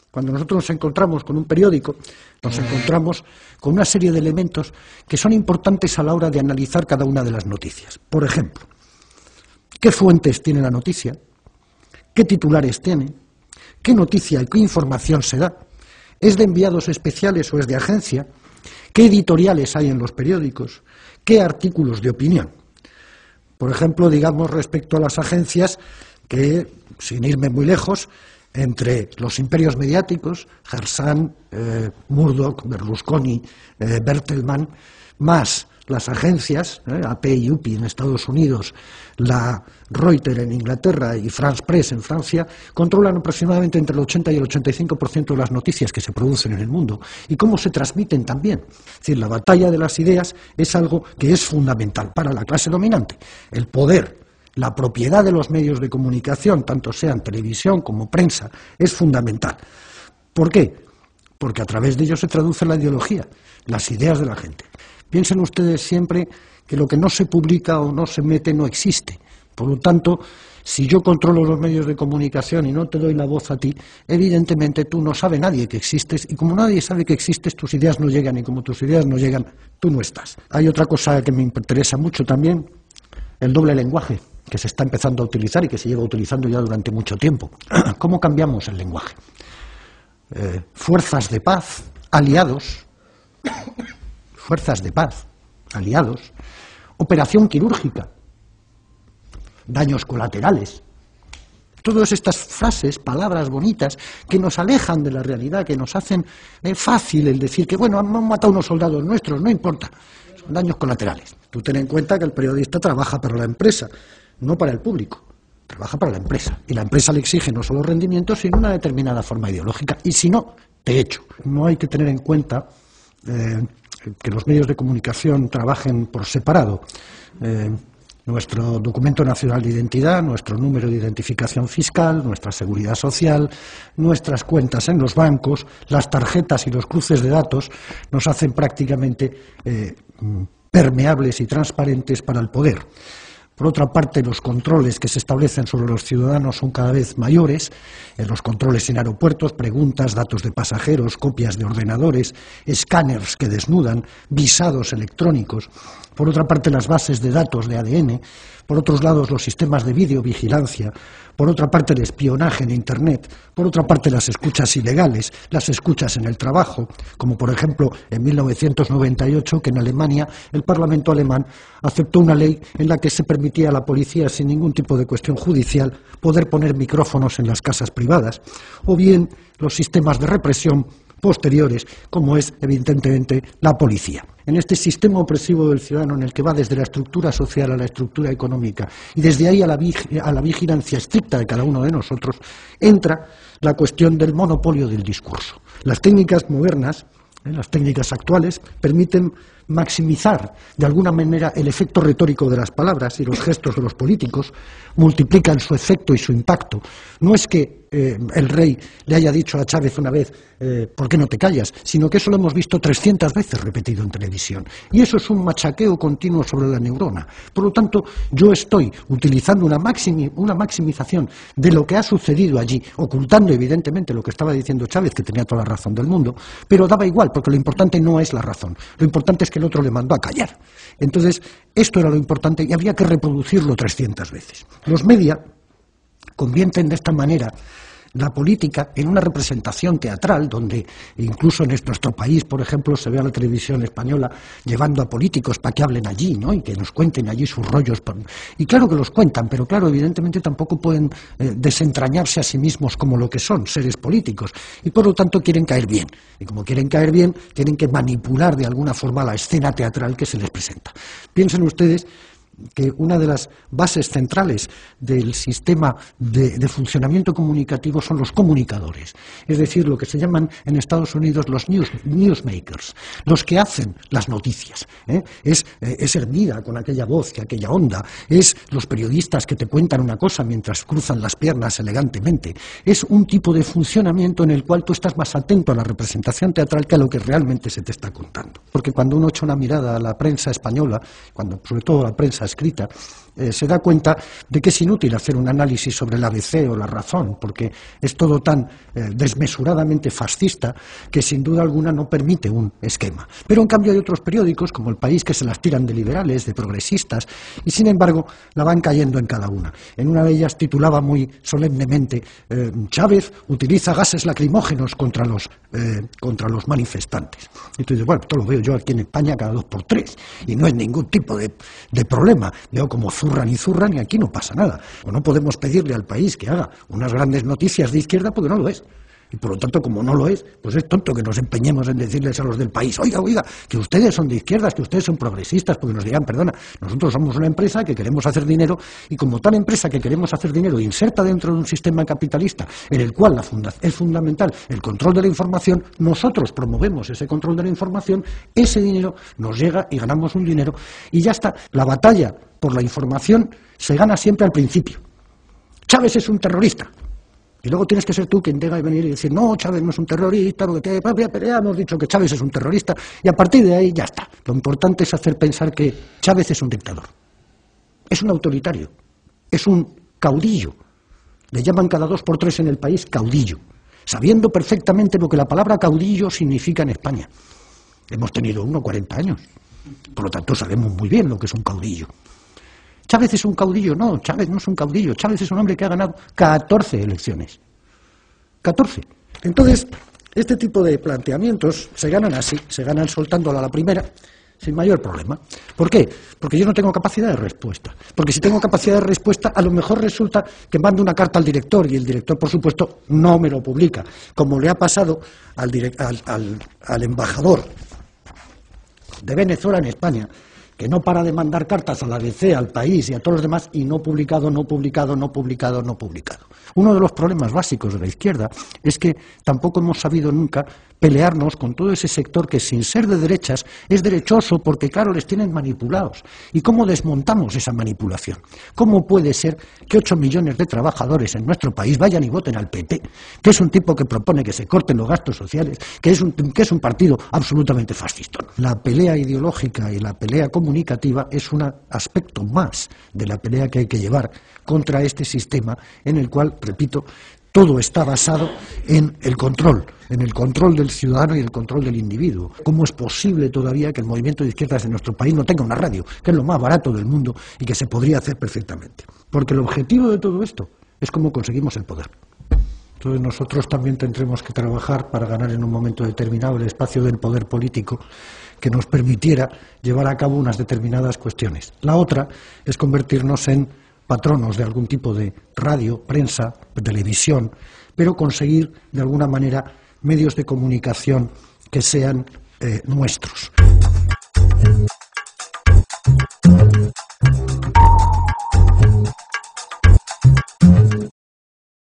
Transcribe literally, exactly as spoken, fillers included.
Cuando nosotros nos encontramos con un periódico, nos encontramos con una serie de elementos que son importantes a la hora de analizar cada una de las noticias. Por ejemplo, ¿qué fuentes tiene la noticia? ¿Qué titulares tiene? ¿Qué noticia y qué información se da? ¿Es de enviados especiales o es de agencia? ¿Qué editoriales hay en los periódicos? ¿Qué artículos de opinión? Por ejemplo, digamos respecto a las agencias que, sin irme muy lejos, entre los imperios mediáticos, Hersan, eh, Murdoch, Berlusconi, eh, Bertelsmann, más las agencias, eh, A P y U P I en Estados Unidos, la Reuters en Inglaterra y France Press en Francia, controlan aproximadamente entre el ochenta y el ochenta y cinco por ciento de las noticias que se producen en el mundo y cómo se transmiten también. Es decir, la batalla de las ideas es algo que es fundamental para la clase dominante. El poder, la propiedad de los medios de comunicación, tanto sean televisión como prensa, es fundamental. ¿Por qué? Porque a través de ellos se traduce la ideología, las ideas de la gente. Piensen ustedes siempre que lo que no se publica o no se mete no existe. Por lo tanto, si yo controlo los medios de comunicación y no te doy la voz a ti, evidentemente tú no sabe nadie que existes, y como nadie sabe que existes, tus ideas no llegan, y como tus ideas no llegan, tú no estás. Hay otra cosa que me interesa mucho también, el doble lenguaje, que se está empezando a utilizar y que se lleva utilizando ya durante mucho tiempo. ¿Cómo cambiamos el lenguaje? Eh, fuerzas de paz, aliados, fuerzas de paz, aliados, operación quirúrgica, daños colaterales. Todas estas frases, palabras bonitas, que nos alejan de la realidad, que nos hacen eh, fácil el decir que, bueno, han matado unos soldados nuestros, no importa, son daños colaterales. Tú ten en cuenta que el periodista trabaja para la empresa, no para el público, trabaja para la empresa. Y la empresa le exige no solo rendimientos, sino una determinada forma ideológica. Y si no, te echo. No hay que tener en cuenta eh, que los medios de comunicación trabajen por separado. Eh, nuestro documento nacional de identidad, nuestro número de identificación fiscal, nuestra seguridad social, nuestras cuentas en los bancos, las tarjetas y los cruces de datos nos hacen prácticamente eh, permeables y transparentes para el poder. Por otra parte, los controles que se establecen sobre los ciudadanos son cada vez mayores, eh, los controles en aeropuertos, preguntas, datos de pasajeros, copias de ordenadores, escáneres que desnudan, visados electrónicos. Por otra parte, las bases de datos de A D N, por otros lados, los sistemas de videovigilancia, por otra parte, el espionaje en Internet, por otra parte, las escuchas ilegales, las escuchas en el trabajo, como por ejemplo en mil novecientos noventa y ocho, que en Alemania el Parlamento alemán aceptó una ley en la que se permitía a la policía, sin ningún tipo de cuestión judicial, poder poner micrófonos en las casas privadas, o bien los sistemas de represión posteriores, como es evidentemente la policía. En este sistema opresivo del ciudadano, en el que va desde la estructura social a la estructura económica y desde ahí a la, vig a la vigilancia estricta de cada uno de nosotros, entra la cuestión del monopolio del discurso. Las técnicas modernas, eh, las técnicas actuales, permiten maximizar de alguna manera el efecto retórico de las palabras, y los gestos de los políticos multiplican su efecto y su impacto. No es que eh, el rey le haya dicho a Chávez una vez eh, ¿por qué no te callas?, sino que eso lo hemos visto trescientas veces repetido en televisión, y eso es un machaqueo continuo sobre la neurona. Por lo tanto, yo estoy utilizando una, maximi, una maximización de lo que ha sucedido allí, ocultando evidentemente lo que estaba diciendo Chávez, que tenía toda la razón del mundo, pero daba igual, porque lo importante no es la razón, lo importante es que el otro le mandó a callar. Entonces, esto era lo importante y había que reproducirlo trescientas veces. Los media convierten de esta manera la política en una representación teatral, donde incluso en nuestro país, por ejemplo, se ve a la televisión española llevando a políticos para que hablen allí, ¿no?, y que nos cuenten allí sus rollos. Y claro que los cuentan, pero claro, evidentemente tampoco pueden eh, desentrañarse a sí mismos como lo que son, seres políticos, y por lo tanto quieren caer bien. Y como quieren caer bien, tienen que manipular de alguna forma la escena teatral que se les presenta. Piensen ustedes que una de las bases centrales del sistema de, de funcionamiento comunicativo son los comunicadores, es decir, lo que se llaman en Estados Unidos los news, newsmakers, los que hacen las noticias. ¿eh? Es, eh, es Hermida con aquella voz, que aquella onda, es los periodistas que te cuentan una cosa mientras cruzan las piernas elegantemente, es un tipo de funcionamiento en el cual tú estás más atento a la representación teatral que a lo que realmente se te está contando. Porque cuando uno echa una mirada a la prensa española, cuando sobre todo a la prensa escrita, eh, se da cuenta de que es inútil hacer un análisis sobre el A B C o la Razón, porque es todo tan eh, desmesuradamente fascista que sin duda alguna no permite un esquema. Pero en cambio hay otros periódicos, como El País, que se las tiran de liberales, de progresistas, y sin embargo la van cayendo en cada una. En una de ellas titulaba muy solemnemente eh, Chávez utiliza gases lacrimógenos contra los, eh, contra los manifestantes. Y tú dices, bueno, esto lo veo yo aquí en España cada dos por tres, y no es ningún tipo de, de problema. Veo como zurran y zurran y aquí no pasa nada. O no podemos pedirle al País que haga unas grandes noticias de izquierda porque no lo es. Y por lo tanto, como no lo es, pues es tonto que nos empeñemos en decirles a los del País, oiga, oiga, que ustedes son de izquierdas, que ustedes son progresistas, porque nos dirán, perdona, nosotros somos una empresa que queremos hacer dinero y como tal empresa que queremos hacer dinero inserta dentro de un sistema capitalista en el cual la funda es fundamental el control de la información, nosotros promovemos ese control de la información, ese dinero nos llega y ganamos un dinero y ya está. La batalla por la información se gana siempre al principio. Chávez es un terrorista. Y luego tienes que ser tú quien tenga que venir y decir, no, Chávez no es un terrorista, porque te, ya hemos dicho que Chávez es un terrorista, y a partir de ahí ya está. Lo importante es hacer pensar que Chávez es un dictador, es un autoritario, es un caudillo. Le llaman cada dos por tres en el país caudillo, sabiendo perfectamente lo que la palabra caudillo significa en España. Hemos tenido uno cuarenta años, por lo tanto sabemos muy bien lo que es un caudillo. Chávez es un caudillo, no, Chávez no es un caudillo, Chávez es un hombre que ha ganado catorce elecciones. catorce. Entonces, este tipo de planteamientos se ganan así, se ganan soltándola a la primera, sin mayor problema. ¿Por qué? Porque yo no tengo capacidad de respuesta. Porque si tengo capacidad de respuesta, a lo mejor resulta que mando una carta al director y el director, por supuesto, no me lo publica, como le ha pasado al, direct, al, al, al embajador de Venezuela en España, que no para de mandar cartas a la A B C, al País y a todos los demás, y no publicado, no publicado, no publicado, no publicado. Uno de los problemas básicos de la izquierda es que tampoco hemos sabido nunca pelearnos con todo ese sector que, sin ser de derechas, es derechoso porque, claro, les tienen manipulados. ¿Y cómo desmontamos esa manipulación? ¿Cómo puede ser que ocho millones de trabajadores en nuestro país vayan y voten al P P, que es un tipo que propone que se corten los gastos sociales, que es un, que es un partido absolutamente fascista? La pelea ideológica y la pelea comunicativa es un aspecto más de la pelea que hay que llevar contra este sistema en el cual, repito, todo está basado en el control, en el control del ciudadano y el control del individuo. ¿Cómo es posible todavía que el movimiento de izquierdas de nuestro país no tenga una radio, que es lo más barato del mundo y que se podría hacer perfectamente? Porque el objetivo de todo esto es cómo conseguimos el poder. Entonces nosotros también tendremos que trabajar para ganar en un momento determinado el espacio del poder político que nos permitiera llevar a cabo unas determinadas cuestiones. La otra es convertirnos en patronos de algún tipo de radio, prensa, televisión, pero conseguir de alguna manera medios de comunicación que sean eh, nuestros.